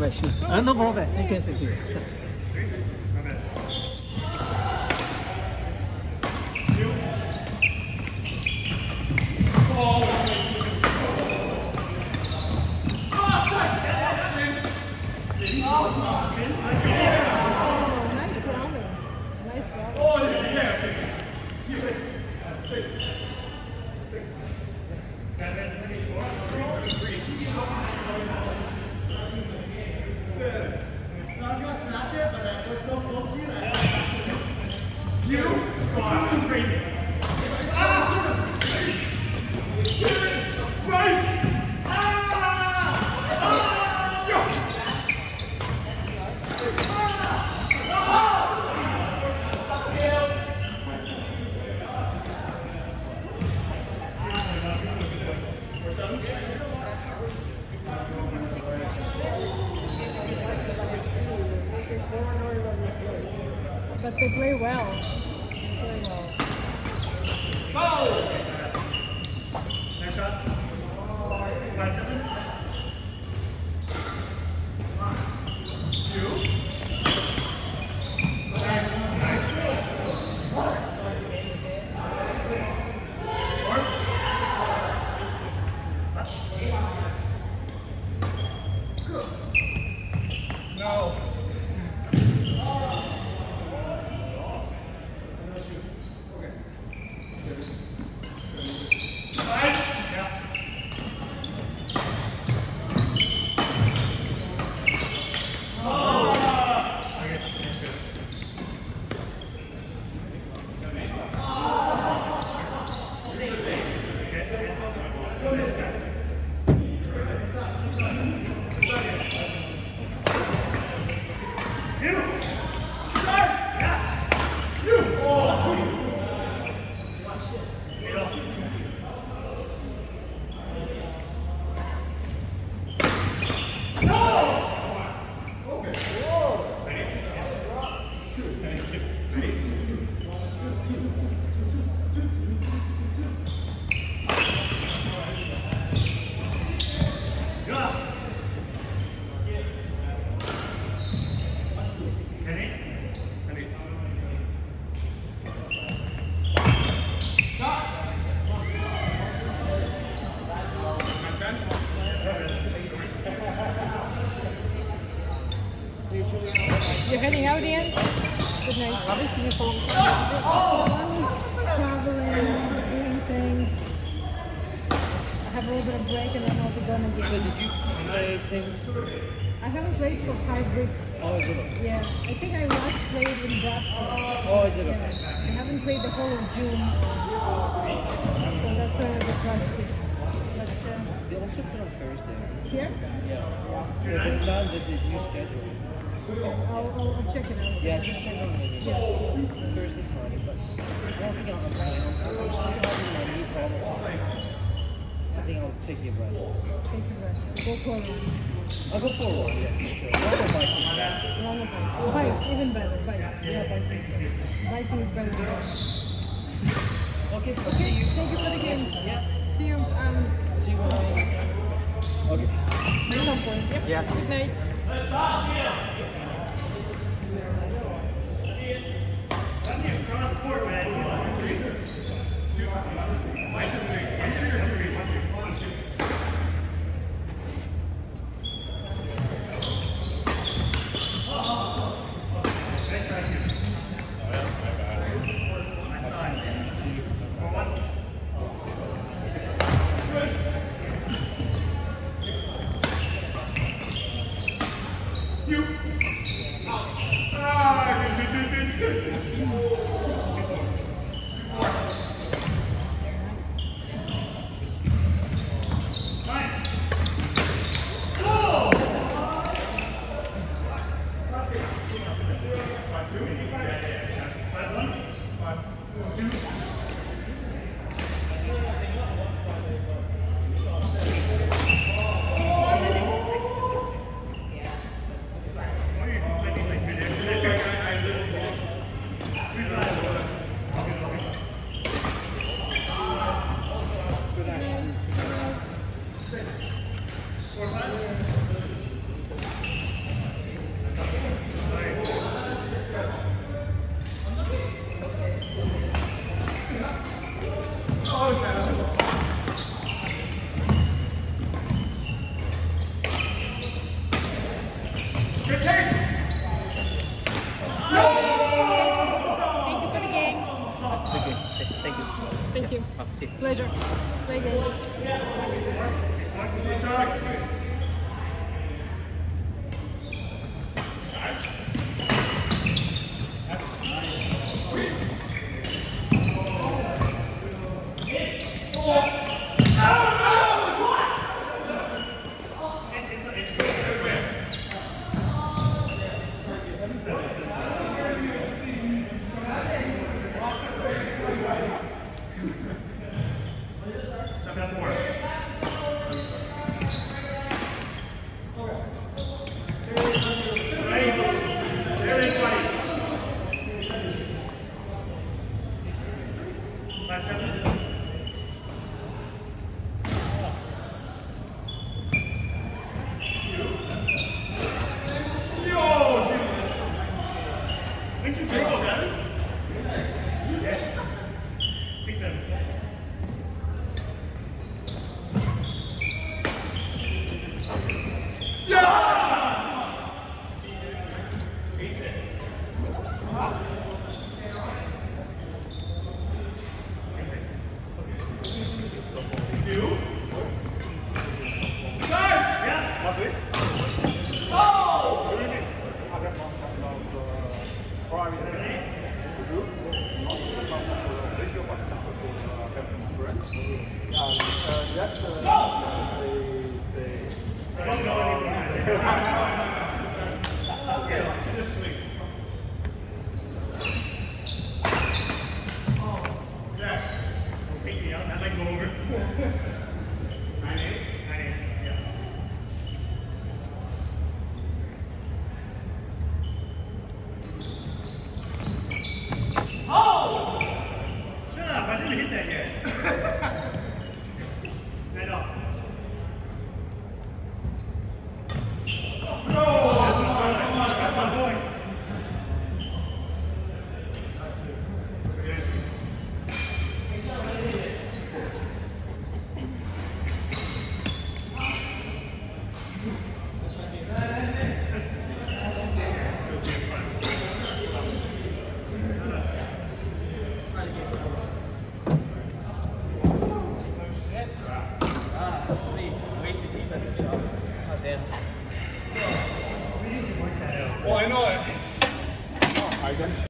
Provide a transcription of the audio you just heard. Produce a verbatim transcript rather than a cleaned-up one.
my shoes. Uh, no problem. I can sit here. But they play well. They play well. Go! Next shot. Five seven. One, two. No. You're heading out, Ian? Good night. I've been seeing you for a long time. I'm traveling, doing things. I have a little bit of break and then I'll be done again. So did you play since? I haven't played for five weeks. Oh, is it? Yeah, I think I last played in Bradford. Oh, is it? Yeah. I haven't played the whole of June. So that's why I was rusty. But, uh, They also play on Thursday. here? Yeah. So there's now there's a new schedule. I'll, I'll, I'll check it out. Yeah, just check on the Yeah. Thursday, Friday, but I don't think I'll play. I'm still having my knee problem. I think I'll take your rest. Take your rest. Go for a run. I'll go for a walk, yes, for sure. Run or bike is better. Run or bike. Bike, even better. Bike. Yeah, bike is better. Biking is better than run. Okay, I'll Okay, see you. thank you for the game. Yeah. See you. Um, See you when I... Okay. at some point. Yep. Yeah. Good night. Across the court, man. One, three. Two. Nice and three. One, three or three? One, three. One, two. You. Ah, good, good, good, good. Good take! Thank you for the games. Thank you. Thank you. Thank you. Oh, see. Pleasure. Play game. Seven four. Nice. There it is, buddy. Five seven. Yo, dude. This is six seven. Yeah. Six seven. Last week? Oh! During it, I had one kind of uh, private interview. Not some uh, video, but just for uh, helping my friends. And uh, yesterday, yesterday, Take me out, that might go over. Nine eight, nine eight, yeah. Oh! Shut up, I didn't hit that yet. Right off. No! That's my boy, that's my boy. Well, I know it. Oh, I guess.